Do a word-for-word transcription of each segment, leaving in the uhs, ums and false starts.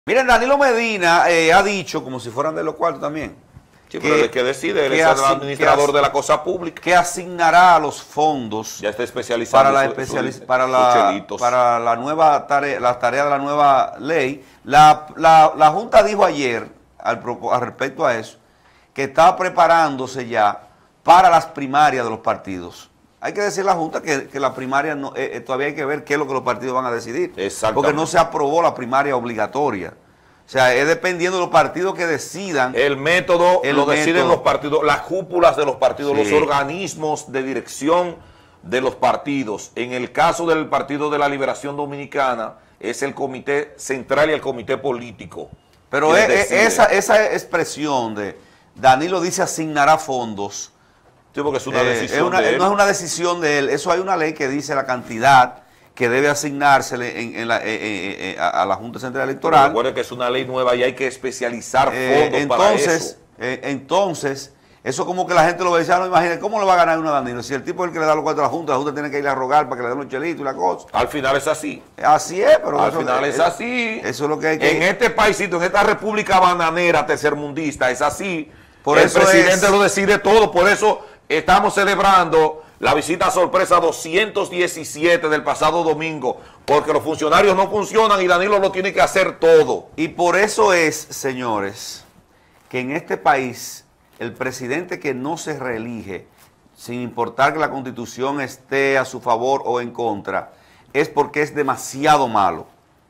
Miren, Danilo Medina eh, ha dicho, como si fueran de los cuartos también, sí, pero que, que decide, él que es el asign, administrador de la cosa pública. Que asignará los fondos ya está especializado para la, su, especializ su, para, la, para la nueva tarea, las tareas de la nueva ley. La, la, la Junta dijo ayer, al, al respecto a eso, que estaba preparándose ya para las primarias de los partidos. Hay que decir a la Junta que, que la primaria no, eh, todavía hay que ver qué es lo que los partidos van a decidir. Porque no se aprobó la primaria obligatoria. O sea, es dependiendo de los partidos que decidan. El método el lo método. deciden los partidos, las cúpulas de los partidos, sí. los organismos de dirección de los partidos. En el caso del Partido de la Liberación Dominicana, es el Comité Central y el Comité Político. Pero es, esa, esa expresión de Danilo dice asignará fondos. Sí, porque es una eh, decisión es una, de él. No es una decisión de él, eso hay una ley que dice la cantidad que debe asignársele en, en la, eh, eh, eh, a la Junta Central Electoral. Recuerde que es una ley nueva y hay que especializar fondos eh, entonces, para eso. Eh, entonces, eso como que la gente lo ve y dice, ah, no, imagínate, ¿cómo le va a ganar uno a Danilo? Si el tipo es el que le da los cuartos a la Junta, la Junta tiene que ir a rogar para que le den los chelitos y la cosa. Al final es así. Así es, pero... Al eso, final es, es así. Eso es lo que hay que... En este paísito, en esta república bananera tercermundista, es así. Por el eso presidente es, lo decide todo, por eso estamos celebrando la visita sorpresa doscientos diecisiete del pasado domingo, porque los funcionarios no funcionan y Danilo lo tiene que hacer todo. Y por eso es, señores, que en este país el presidente que no se reelige, sin importar que la Constitución esté a su favor o en contra, es porque es demasiado malo.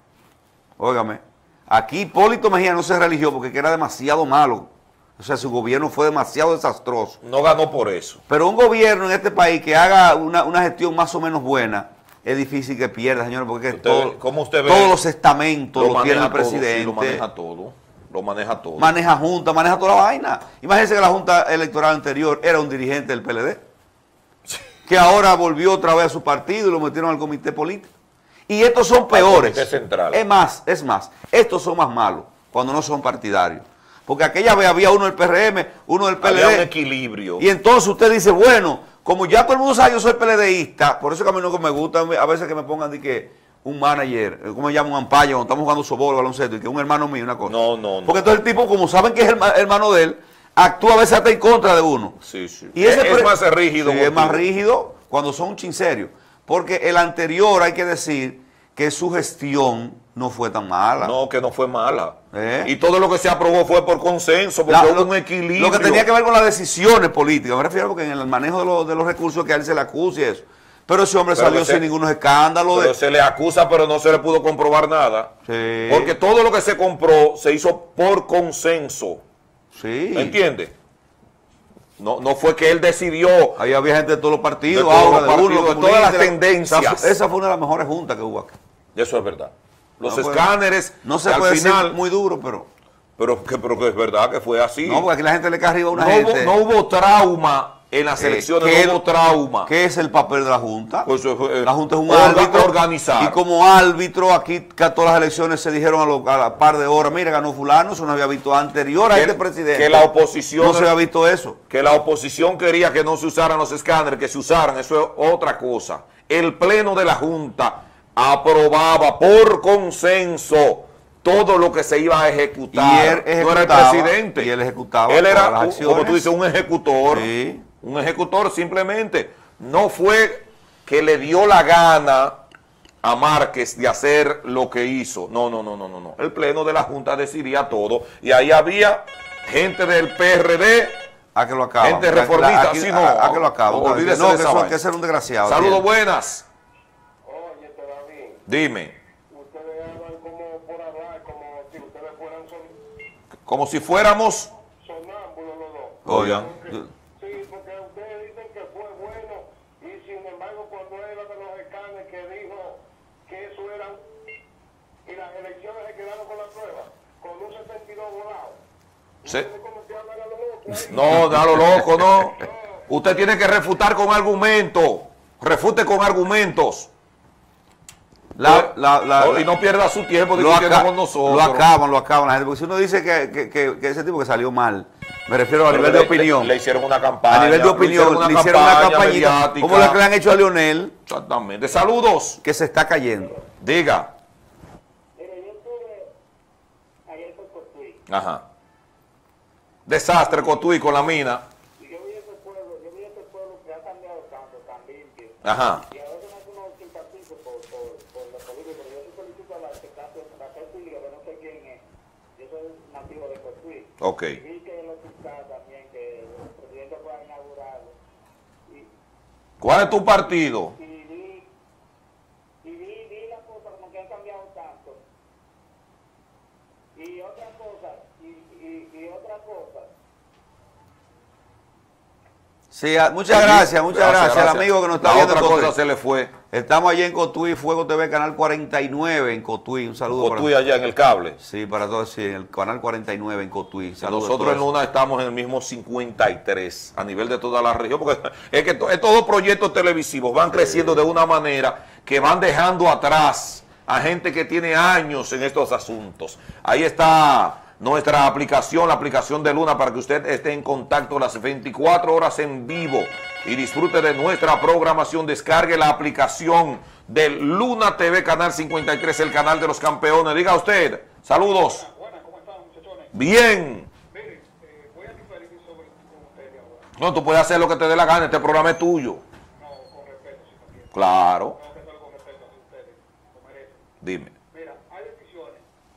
Óigame, aquí Hipólito Mejía no se reeligió porque era demasiado malo. O sea, su gobierno fue demasiado desastroso. No ganó por eso. Pero un gobierno en este país que haga una, una gestión más o menos buena, es difícil que pierda, señores, porque usted todo, ve, ¿cómo usted ve? Todos los estamentos lo, lo tiene el todo, presidente. Sí, lo maneja todo. Lo maneja todo. Maneja junta, maneja toda la vaina. Imagínense que la junta electoral anterior era un dirigente del P L D, sí. que ahora volvió otra vez a su partido y lo metieron al comité político. Y estos son peores. Comité central. Es más, es más, estos son más malos cuando no son partidarios. Porque aquella vez había uno del P R M, uno del P L D. Había un equilibrio. Y entonces usted dice, bueno, como ya todo el mundo sabe que yo soy PLDista, por eso que a mí no me gusta a veces que me pongan de que un manager, ¿cómo se llama? Un ampayo, cuando estamos jugando softball, baloncesto, y que un hermano mío, una cosa. No, no, no. Porque entonces el tipo, como saben que es el hermano de él, actúa a veces hasta en contra de uno. Sí, sí. Y ese es, es más rígido. Sí, es más rígido cuando son chinserios. Porque el anterior, hay que decir que su gestión no fue tan mala. No, que no fue mala. ¿Eh? Y todo lo que se aprobó fue por consenso, porque La, hubo lo, un equilibrio. Lo que tenía que ver con las decisiones políticas. Me refiero porque en el manejo de, lo, de los recursos que a él se le acusa y eso. Pero ese hombre pero salió se, sin ningún escándalo. Pero de... se le acusa, pero no se le pudo comprobar nada. Sí. Porque todo lo que se compró se hizo por consenso. Sí. ¿Me entiende? No, no fue que él decidió. Ahí había gente de todos los partidos, de, todos ahora, los partidos, de, uno, de todas las tendencias. Esa, esa fue una de las mejores juntas que hubo aquí. Eso es verdad. Los no escáneres, no se puede decir muy duro, pero... Pero que, pero que es verdad que fue así. No, porque aquí la gente le cae arriba a una no gente. Hubo, no hubo trauma en las elecciones, eh, no hubo trauma. ¿Qué es el papel de la Junta? Pues, eh, la Junta es un orga, árbitro. Organizar. Y como árbitro, aquí que a todas las elecciones se dijeron a, lo, a la par de horas, mire, ganó fulano, eso no había visto anterior a que, este presidente. Que la oposición... No se había visto eso. Que la oposición quería que no se usaran los escáneres, que se usaran, eso es otra cosa. El pleno de la Junta aprobaba por consenso todo lo que se iba a ejecutar. Y él no era el presidente. Y él ejecutaba. Él era, las como tú dices, un ejecutor. Sí. Un ejecutor simplemente. No fue que le dio la gana a Márquez de hacer lo que hizo. No, no, no, no, no, no. El pleno de la Junta decidía todo. Y ahí había gente del P R D. A que lo acaban. Gente reformista. Aquí, sí, no, a, a que lo acaban. Olvídese no, de que, esa eso, vaina. que ser un desgraciado. Saludos, ¿sí? buenas. Oye, David. Dime. Ustedes hablan como por hablar, como si ustedes fueran son, Como si fuéramos... sonámbulos los dos. Oigan. Sí, porque ustedes dicen que fue bueno y sin embargo cuando era de los escáneres que dijo que eso eran y las elecciones se quedaron con la prueba, con un setenta y dos volado. Sí. ¿Cómo se llama a lo loco ahí? No, da lo loco, no. Usted tiene que refutar con argumentos. Refute con argumentos. La, la, la, no, y no pierda su tiempo lo, discutiendo aca con nosotros. lo acaban, lo acaban la gente. Porque si uno dice que, que, que, que ese tipo que salió mal, me refiero a Pero nivel le, de opinión. Le, le hicieron una campaña. A nivel de opinión, le hicieron una campañita. Como la que le han hecho a Leonel. Exactamente. Saludos. Que se está cayendo. Diga. Mire, yo tuve Ajá. Desastre Cotuí con la mina. Y yo vi ese pueblo, yo vi ese pueblo que ha cambiado tanto, tan limpio. Ajá. Y ahora no es uno simpatizo por, por, por los políticos, pero yo sí felicito a la que está haciendo, la que que no sé quién es. Yo soy nativo de Cotuí. Ok. Y vi que el hospital también, que el presidente fue a inaugurarlo. Y, ¿Cuál es tu partido? y vi, y vi, vi las cosas como que han cambiado tanto. Y otra cosa, y, y, y otra cosa. Sí, a- muchas gracias, muchas gracias, al amigo que nos está La viendo. otra en Cotuí. cosa se le fue. Estamos allí en Cotuí, Fuego T V, canal cuarenta y nueve en Cotuí. Un saludo Cotuí para allá en el cable. Sí, para todos, sí, en el canal cuarenta y nueve en Cotuí. Saludos a Nosotros todos. en Luna estamos en el mismo cincuenta y tres a nivel de toda la región, porque es que to- estos proyectos televisivos van creciendo de una manera que van dejando atrás a gente que tiene años en estos asuntos. Ahí está nuestra aplicación, la aplicación de Luna, para que usted esté en contacto las veinticuatro horas en vivo y disfrute de nuestra programación. Descargue la aplicación de Luna T V, canal cincuenta y tres, el canal de los campeones. Diga usted, saludos. Buenas, ¿cómo están, muchachones? Bien. Miren, eh, voy a diferir sobre con ustedes ahora. No, tú puedes hacer lo que te dé la gana, este programa es tuyo. No, con respeto, si no quieren. Claro. Tengo que hacerlo con respeto a ustedes, lo merecen. Dime. Mira, hay decisiones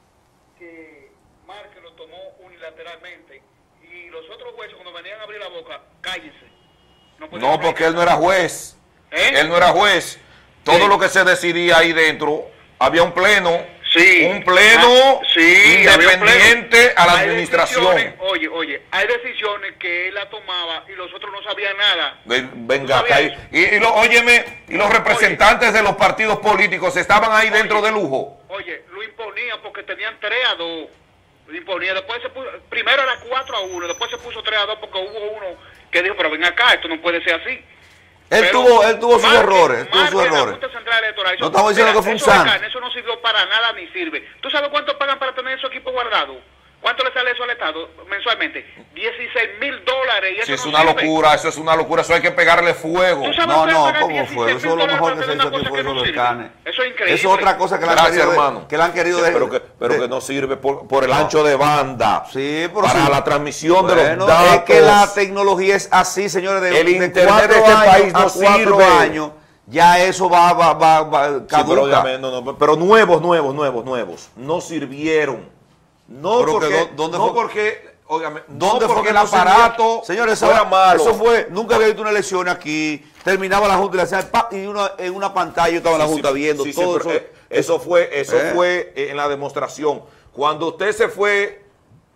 que Márquez lo tomó unilateralmente y los otros jueces cuando venían a abrir la boca, cállense. podían No, abrir porque él no nada. era juez. ¿Eh? Él no era juez. Todo Sí. lo que se decidía ahí dentro, había un pleno. Sí. Un pleno Ah, sí, había un independiente pleno. a la Hay administración. decisiones, Oye, oye, hay decisiones que él la tomaba y los otros no sabían nada. Ven- Venga, ¿Tú acá. sabías Y, y lo, óyeme, y los representantes de los partidos políticos estaban ahí Oye. dentro de lujo. Oye, lo imponían porque tenían tres a dos. Lo imponían. Después se puso, primero era cuatro a uno, después se puso tres a dos porque hubo uno que dijo, pero ven acá, esto no puede ser así. Él Pero tuvo, él tuvo sus Márquez- errores, él tuvo sus Márquez, la errores. Junta Central Electoral, No estamos diciendo mira, que fue un eso de santo. carne, eso no sirvió para nada ni sirve. ¿Tú sabes cuánto pagan para tener esos equipos guardados? ¿Cuánto le sale eso al Estado mensualmente? dieciséis mil dólares. Y eso Sí, es no una sirve. locura, eso es una locura, eso hay que pegarle fuego. ¿Tú sabes No, lo que no, pagan ¿cómo dieciséis fue? mil Eso es lo dólares mejor para que se tener hizo una aquí cosa fue que eso no del sirve? cane. Eso es increíble. Eso es otra cosa que le han Gracias, querido, de- hermano. que le han querido de- pero que, pero de- que no sirve por, por el ancho de banda. Sí, pero para sí. la transmisión de los Bueno, datos. es que la tecnología es así, señores, de, El de internet cuatro de este años país no a cuatro sirve. años, ya eso va, va, va, va Sí, caduca. pero, óigame, no, no, pero nuevos, nuevos, nuevos, nuevos. No sirvieron. No Pero que porque, do- ¿dónde no fue? porque, óigame, ¿Dónde no fue porque que el no sirvió? aparato Señores, eso, fuera malo. eso fue, nunca había visto una elección aquí, terminaba la Junta y le hacían ¡pap! Y una, en una pantalla yo estaba en la Sí, Junta sí, viendo sí, sí, todo pero, eso. eh, eso fue, eso ¿Eh? fue eh, en la demostración. Cuando usted se fue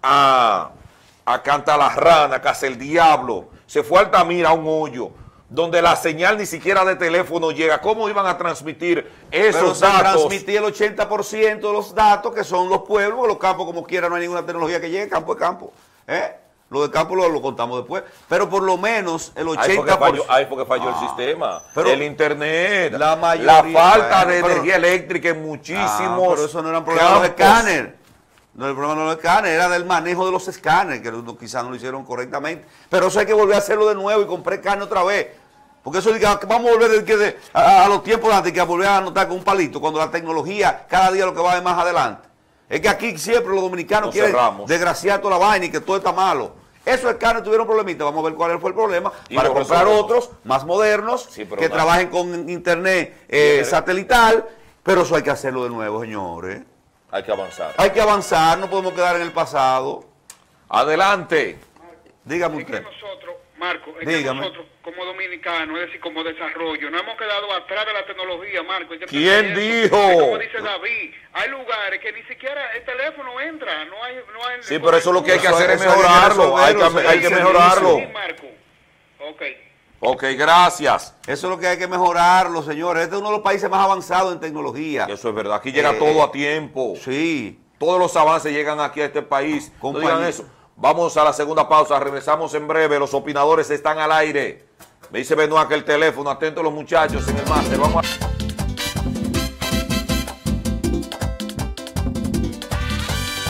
a, a Cantalarrana, a Casa el Diablo, se fue a Altamira, a un hoyo, donde la señal ni siquiera de teléfono llega. ¿Cómo iban a transmitir Pero esos se datos? transmitía el ochenta por ciento de los datos que son los pueblos, porque los campos como quiera no hay ninguna tecnología que llegue, campo es campo. ¿eh? Lo de campo lo, lo contamos después. Pero por lo menos el Ahí ochenta fue que por falló, ciento. ahí fue que falló Ah, el sistema, pero el internet, la mayoría- la falta de bueno, pero- energía eléctrica en muchísimos Ah, pero eso no era un problema de los campos. escáneres. No, el problema no era los escáneres, era del manejo de los escáneres, que no- quizás no lo hicieron correctamente. Pero eso hay que volver a hacerlo de nuevo y comprar escáner otra vez. Porque eso de que ah, vamos a volver de que de- a, a los tiempos de antes, que a volver a anotar con un palito, cuando la tecnología cada día lo que va es más adelante. Es que aquí siempre los dominicanos Nos quieren cerramos. desgraciar toda la vaina y que todo está malo. Esos escáneres tuvieron problemitas, vamos a ver cuál fue el problema, Y para lo comprar resolvemos. otros más modernos, Sí, pero que nada. trabajen con internet eh, Bien. satelital, pero eso hay que hacerlo de nuevo, señores. Hay que avanzar. Hay que avanzar, no podemos quedar en el pasado. Adelante. Dígame Es que usted. nosotros, Marco, es Dígame. que nosotros como dominicanos, es decir, como desarrollo, no hemos quedado atrás de la tecnología, Marco. hay que ¿Quién pensar eso. dijo? Es como dice David, hay lugares que ni siquiera el teléfono entra, no hay... No hay Sí, pero eso es lo que hay que Eso- hacer es eso hay que mejorarlo. Hay que, resolverlo, hay que sí, mejorarlo. Sí, Marco. Ok. Ok, gracias. Eso es lo que hay que mejorarlo, señores. Este es uno de los países más avanzados en tecnología. Eso es verdad. Aquí llega Eh, todo a tiempo. Sí. Todos los avances llegan aquí a este país. No Compañía. digan eso. Vamos a la segunda pausa. Regresamos en breve. Los opinadores están al aire. Me dice Benoit que el teléfono. Atento a los muchachos en el máster. Vamos a...